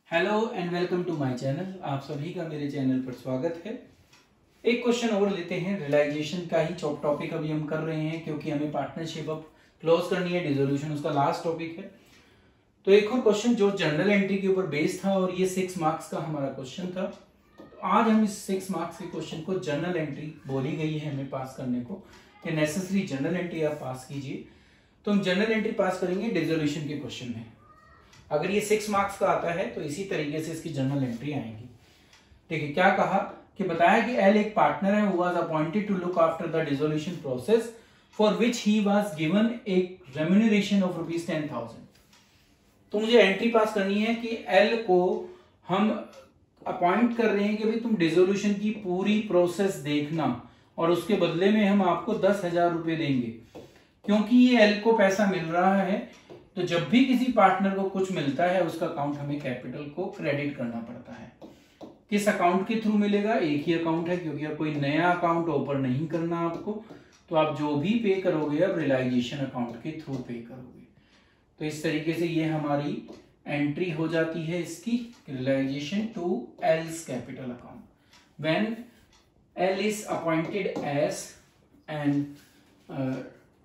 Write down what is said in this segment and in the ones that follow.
Hello and welcome to my channel. आप सभी का मेरे चैनल पर स्वागत है। एक क्वेश्चन और लेते हैं। रियलाइजेशन का ही टॉपिक अभी हम कर रहे हैं क्योंकि हमें पार्टनरशिप अब क्लोज करनी है, डिसोल्यूशन उसका लास्ट टॉपिक है। तो एक और क्वेश्चन जो जर्नल एंट्री के ऊपर बेस्ड था और ये 6 मार्क्स का हमारा क्वेश्चन था। तो आज हम इस 6 मार्क्स के क्वेश्चन को जर्नल एंट्री बोली गई है हमें पास करने को, कि नेसेसरी जर्नल एंट्री आप पास कीजिए। तो हम जर्नल एंट्री पास करेंगे डिसोल्यूशन के क्वेश्चन में। अगर ये 6 मार्क्स का आता है तो इसी तरीके से इसकी जर्नल एंट्री आएंगी। ठीक है, क्या कहा कि बताया कि एल एक पार्टनर है, who was appointed to look after the dissolution process for which he was given एक रेम्यूनरेशन ऑफ ₹10,000। तो मुझे एंट्री पास करनी है कि एल को हम अपॉइंट कर रहे हैं कि भाई तुम डिसोल्यूशन की पूरी प्रोसेस देखना और उसके बदले में हम आपको 10,000 रुपए देंगे। क्योंकि ये एल को पैसा मिल रहा है तो जब भी किसी पार्टनर को कुछ मिलता है उसका अकाउंट हमें कैपिटल को क्रेडिट करना पड़ता है। किस अकाउंट के थ्रू मिलेगा? एक ही अकाउंट है, क्योंकि अब कोई नया अकाउंट ओपन नहीं करना आपको। तो आप जो भी पे करोगे अब रियलाइजेशन अकाउंट के थ्रू पे करोगे। तो इस तरीके से ये हमारी एंट्री हो जाती है इसकी, realisation to L's capital account when L is appointed as and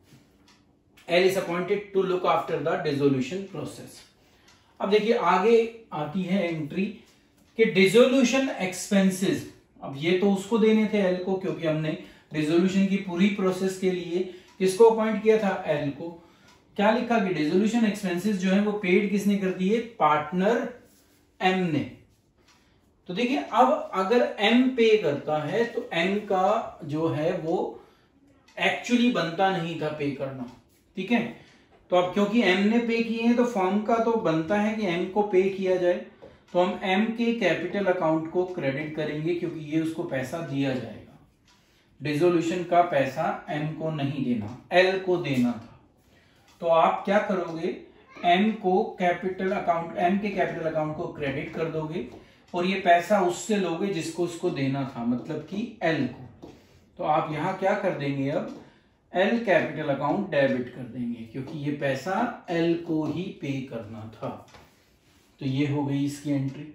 L is appointed to look after the dissolution process। अब देखिए आगे आती है एंट्री कि डिसोल्यूशन एक्सपेंसेस। अब ये तो उसको देने थे L को, क्योंकि हमने डिसोल्यूशन की पूरी प्रोसेस के लिए किसको अपॉइंट किया था? L को। क्या लिखा कि डिसोल्यूशन एक्सपेंसेस जो है वो पेड किसने कर दिए? पार्टनर M ने। तो देखिए अब अगर M पे करता है तो M का जो है वो एक्चुअली बनता नहीं था पे करना। ठीक है, तो अब क्योंकि M ने पे किए हैं तो फर्म का तो बनता है कि M को पे किया जाए। तो हम M के कैपिटल अकाउंट को क्रेडिट करेंगे क्योंकि ये उसको पैसा दिया जाएगा। डिसोल्यूशन का पैसा M को नहीं देना, L को देना था। तो आप क्या करोगे? M को कैपिटल अकाउंट, M के कैपिटल अकाउंट को क्रेडिट कर दोगे और ये पैसा उससे लोगे जिसको उसको देना था, मतलब कि L को। तो आप यहां क्या कर देंगे? अब एल कैपिटल अकाउंट डेबिट कर देंगे क्योंकि ये पैसा एल को ही पे करना था। तो ये हो गई इसकी एंट्री।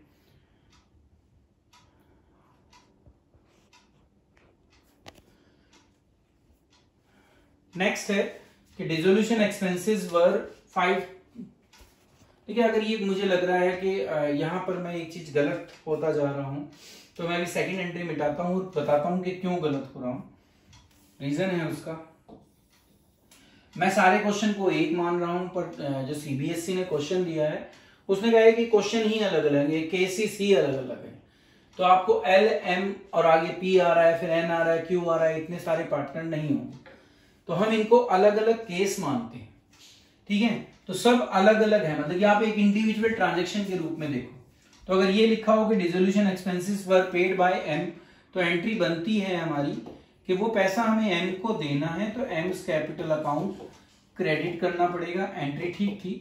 नेक्स्ट है कि डिसोल्यूशन एक्सपेंसेस वर 5। देखिए अगर ये मुझे लग रहा है कि यहां पर मैं एक चीज गलत होता जा रहा हूं तो मैं अभी सेकंड एंट्री मिटाता हूं और बताता हूं कि क्यों गलत हो रहा हूं। रीजन है उसका। मैं सारे क्वेश्चन को एक मान रहा हूं, पर जो सीबीएसई ने क्वेश्चन दिया है उसने कहा है कि क्वेश्चन ही अलग अलग है, केसेस ही अलग अलग है। तो आपको एल एम और आगे पी आ रहा है, फिर एन आ रहा है, क्यू आ रहा है, इतने सारे पार्टनर नहीं होंगे। तो हम इनको अलग अलग केस मानते हैं। ठीक है, तो सब अलग अलग है, मतलब कि आप एक इंडिविजुअल ट्रांजेक्शन के रूप में देखो। तो अगर ये लिखा हो कि dissolution expenses were paid by M, तो एंट्री बनती है हमारी कि वो पैसा हमें एम को देना है, तो एम्स कैपिटल अकाउंट क्रेडिट करना पड़ेगा। एंट्री ठीक थी,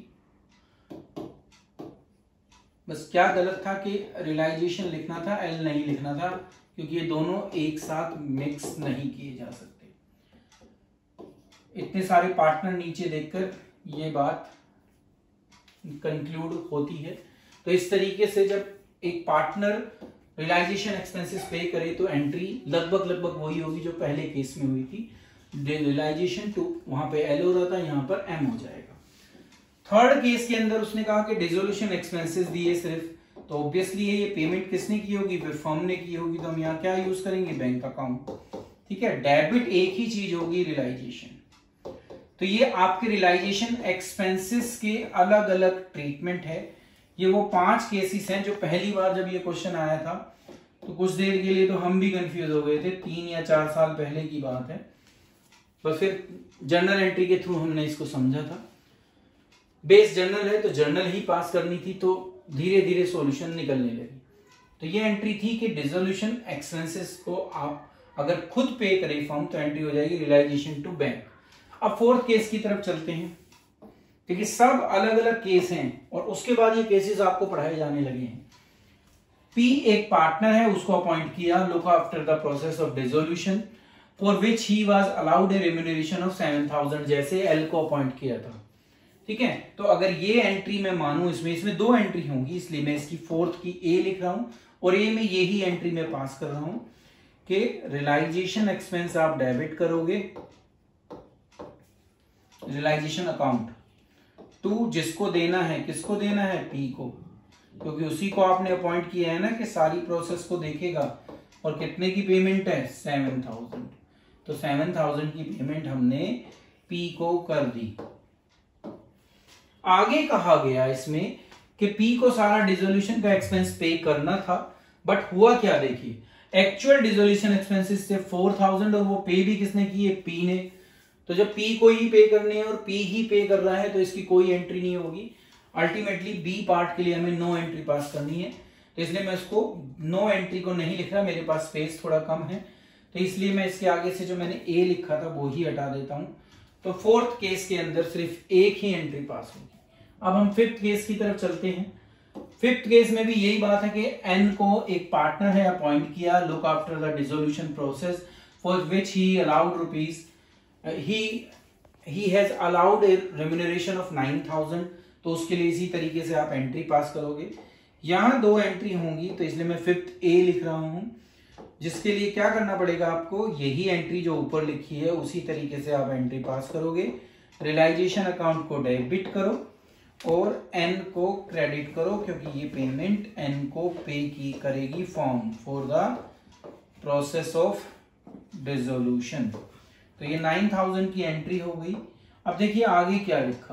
बस क्या गलत था कि रियलाइजेशन लिखना था, एल नहीं लिखना था, क्योंकि ये दोनों एक साथ मिक्स नहीं किए जा सकते। इतने सारे पार्टनर नीचे देखकर ये बात कंक्लूड होती है। तो इस तरीके से जब एक पार्टनर रियलाइजेशन एक्सपेंसेस पे करे तो एंट्री लगभग वही होगी जो पहले केस में हुई थी। रियलाइजेशन टू, वहां पे एल हो रहा था, यहां पर एम हो जाएगा। थर्ड केस के अंदर उसने कहा कि डिसोल्यूशन एक्सपेंसेस दिए सिर्फ, तो ऑब्वियसली ये पेमेंट किसने की होगी? फिर फर्म ने की होगी। तो हम यहाँ क्या यूज करेंगे? Bank account. ठीक है, डेबिट एक ही चीज होगी, रियलाइजेशन। तो ये आपके रियलाइजेशन एक्सपेंसेस के अलग अलग ट्रीटमेंट है। ये वो 5 केसेस हैं जो पहली बार जब ये क्वेश्चन आया था तो कुछ देर के लिए तो हम भी कंफ्यूज हो गए थे। 3 या 4 साल पहले की बात है। बस फिर जर्नल एंट्री के थ्रू हमने इसको समझा था। बेस जर्नल है तो जर्नल ही पास करनी थी, तो धीरे धीरे सॉल्यूशन निकलने लगी। तो ये एंट्री थी कि डिसोल्यूशन एक्सपेंसेस को आप अगर खुद पे करें फर्म तो एंट्री हो जाएगी रियलाइजेशन टू बैंक। अब फोर्थ केस की तरफ चलते हैं, क्योंकि सब अलग अलग केस हैं और उसके बाद ये केसेस आपको पढ़ाए जाने लगे हैं। पी एक पार्टनर है, उसको अपॉइंट किया look after the process of dissolution for which he was allowed a remuneration of 7,000, जैसे एल को अपॉइंट किया था। ठीक है, तो अगर ये एंट्री मैं मानूं, इसमें दो एंट्री होंगी, इसलिए मैं इसकी फोर्थ की ए लिख रहा हूं और ए में यही एंट्री मैं पास कर रहा हूं कि रियलाइजेशन एक्सपेंस आप डेबिट करोगे, रियलाइजेशन अकाउंट टू जिसको देना है, किसको देना है, पी को, क्योंकि उसी को आपने अपॉइंट किया है ना कि सारी प्रोसेस को देखेगा। और कितने की पेमेंट है, 7000, तो 7000 की पेमेंट हमने पी को कर दी। आगे कहा गया इसमें कि पी को सारा डिसोल्यूशन का एक्सपेंस पे करना था, बट हुआ क्या देखिए, एक्चुअल डिसोल्यूशन एक्सपेंसेस से 4000 और वो पे भी किसने किए, पी ने। तो जब पी को ही पे करने हैं और पी ही पे कर रहा है तो इसकी कोई एंट्री नहीं होगी। अल्टीमेटली बी पार्ट के लिए हमें नो एंट्री पास करनी है, तो इसलिए मैं उसको नो एंट्री को नहीं लिख रहा, मेरे पास स्पेस थोड़ा कम है, तो इसलिए मैं इसके आगे से जो मैंने ए लिखा था वो ही हटा देता हूं। तो फोर्थ केस के अंदर सिर्फ एक ही एंट्री पास होगी। अब हम फिफ्थ केस की तरफ चलते हैं। फिफ्थ केस में भी यही बात है कि एन को एक पार्टनर है अपॉइंट किया, look after the dissolution process for which he allowed rupees, he has allowed a remuneration of 9000, तो उसके लिए इसी तरीके से आप एंट्री पास करोगे। यहां दो एंट्री होंगी तो इसलिए मैं फिफ्थ ए लिख रहा हूं, जिसके लिए क्या करना पड़ेगा आपको, यही एंट्री जो ऊपर लिखी है उसी तरीके से आप एंट्री पास करोगे। रियलाइजेशन अकाउंट को डेबिट करो और एन को क्रेडिट करो, क्योंकि ये पेमेंट एन को पे की करेगी form for the process of dissolution. तो ये 9000 की एंट्री हो गई। अब देखिए आगे क्या लिखा,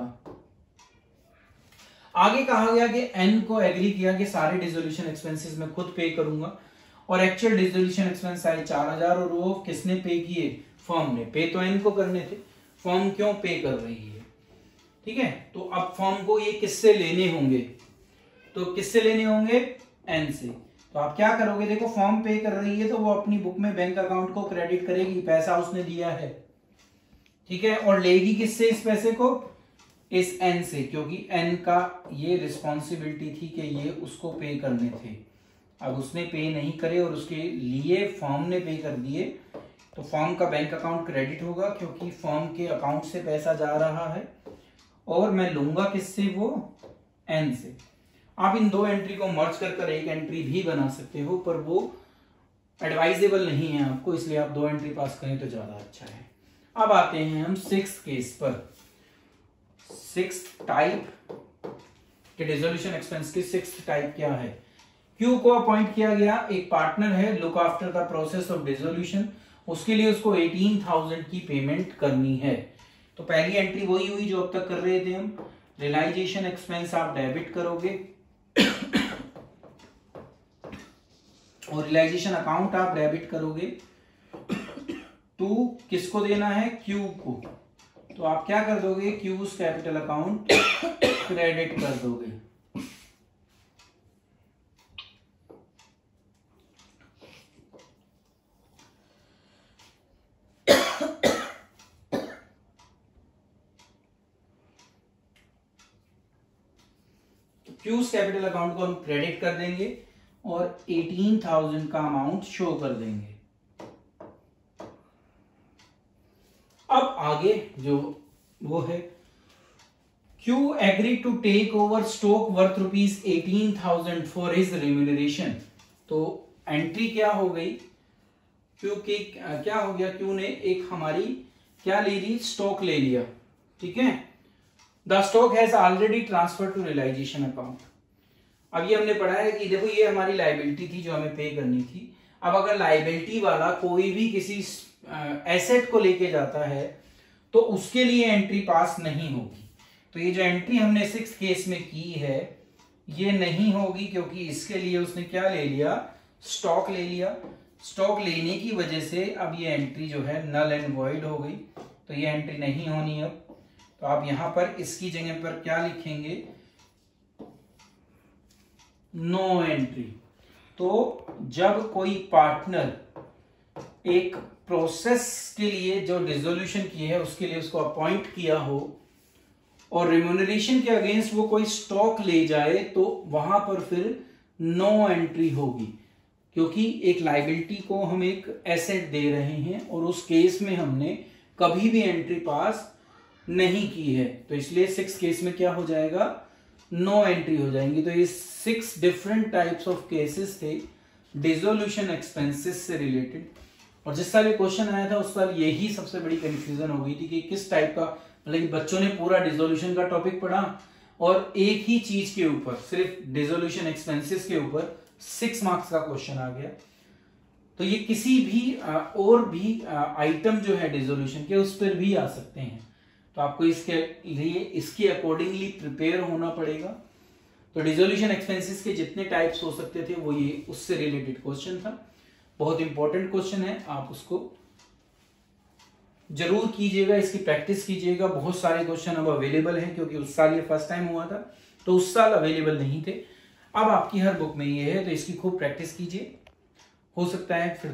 आगे कहा गया कि एन को एग्री किया कि सारे डिसोल्यूशन एक्सपेंसेस मैं खुद पे करूंगा और एक्चुअल डिसोल्यूशन एक्सपेंस आए 4000 और वो किसने पे किए, फर्म ने। पे तो एन को करने थे, फर्म क्यों पे कर रही है, ठीक है। तो अब फर्म को ये किससे लेने होंगे, तो किससे लेने होंगे, एन से। तो आप क्या करोगे, देखो फर्म पे कर रही है तो वो अपनी बुक में बैंक अकाउंट को क्रेडिट करेगी, पैसा उसने दिया है, ठीक है, और लेगी किससे इस पैसे को, इस एन से, क्योंकि एन का ये रिस्पॉन्सिबिलिटी थी कि ये उसको पे करने थे। अब उसने पे नहीं करे और उसके लिए फर्म ने पे कर दिए, तो फर्म का बैंक अकाउंट क्रेडिट होगा क्योंकि फर्म के अकाउंट से पैसा जा रहा है और मैं लूंगा किससे, वो एन से। आप इन दो एंट्री को मर्ज कर एक एंट्री भी बना सकते हो, पर वो एडवाइजेबल नहीं है आपको, इसलिए आप दो एंट्री पास करें तो ज्यादा अच्छा है। अब आते हैं हम सिक्स्थ केस पर। सिक्स्थ टाइप के डिसोल्यूशन एक्सपेंस की सिक्स्थ टाइप क्या है, क्यू को अपॉइंट किया गया, एक पार्टनर है, look after the process of dissolution, उसके लिए उसको 18000 की पेमेंट करनी है। तो पहली एंट्री वही हुई जो अब तक कर रहे थे हम, रियलाइजेशन एक्सपेंस आप डेबिट करोगे और रियलाइजेशन अकाउंट आप डेबिट करोगे। टू किसको देना है, क्यू को, तो आप क्या कर दोगे, क्यूज कैपिटल अकाउंट क्रेडिट कर दोगे। क्यूज कैपिटल अकाउंट को हम क्रेडिट कर देंगे और 18000 का अमाउंट शो कर देंगे। अब आगे जो वो है, Q agree to take over stock worth ₹18,000 for his remuneration. तो एंट्री क्या हो गई, क्यू की क्या हो गया, क्यू ने एक हमारी क्या ले ली, स्टॉक ले लिया, ठीक है। The stock has already transfer to realisation account. अब ये हमने पढ़ा है कि देखो ये हमारी लायबिलिटी थी जो हमें पे करनी थी। अब अगर लायबिलिटी वाला कोई भी किसी एसेट को लेके जाता है तो उसके लिए एंट्री पास नहीं होगी। तो ये जो एंट्री हमने सिक्स्थ केस में की है ये नहीं होगी, क्योंकि इसके लिए उसने क्या ले लिया, स्टॉक ले लिया। स्टॉक लेने की वजह से अब ये एंट्री जो है नल एंड वॉइड हो गई, तो ये एंट्री नहीं होनी। अब तो आप यहां पर इसकी जगह पर क्या लिखेंगे, नो एंट्री। तो जब कोई पार्टनर एक प्रोसेस के लिए जो डिसोल्यूशन की है उसके लिए उसको अपॉइंट किया हो और रिम्यूनरेशन के अगेंस्ट वो कोई स्टॉक ले जाए तो वहां पर फिर नो एंट्री होगी, क्योंकि एक लायबिलिटी को हम एक एसेट दे रहे हैं और उस केस में हमने कभी भी एंट्री पास नहीं की है, तो इसलिए 6 केस में क्या हो जाएगा, नो एंट्री हो जाएंगी। तो ये 6 डिफरेंट टाइप्स ऑफ केसेस थे डिसोल्यूशन एक्सपेंसेस से रिलेटेड। और जिस साल ये क्वेश्चन आया था उस साल यही सबसे बड़ी कंफ्यूजन हो गई थी कि किस टाइप का, मतलब कि बच्चों ने पूरा डिसोल्यूशन का टॉपिक पढ़ा और एक ही चीज के ऊपर, सिर्फ डिसोल्यूशन एक्सपेंसेस के ऊपर 6 मार्क्स का क्वेश्चन आ गया। तो ये किसी भी और भी आइटम जो है डिसोल्यूशन के उस पर भी आ सकते हैं, तो आपको इसके लिए इसके अकॉर्डिंगली प्रिपेयर होना पड़ेगा। तो डिसोल्यूशन एक्सपेंसेस के जितने टाइप्स हो सकते थे वो ये उससे रिलेटेड क्वेश्चन था। बहुत इंपॉर्टेंट क्वेश्चन है, आप उसको जरूर कीजिएगा, इसकी प्रैक्टिस कीजिएगा। बहुत सारे क्वेश्चन अब अवेलेबल हैं, क्योंकि उस साल ये फर्स्ट टाइम हुआ था तो उस साल अवेलेबल नहीं थे, अब आपकी हर बुक में ये है, तो इसकी खूब प्रैक्टिस कीजिए। हो सकता है फिर